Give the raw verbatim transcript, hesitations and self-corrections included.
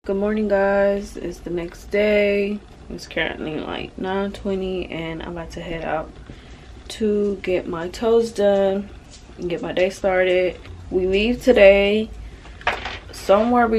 Good morning, guys. It's the next day. It's currently like nine twenty and I'm about to head out to get my toes done and get my day started. We leave today somewhere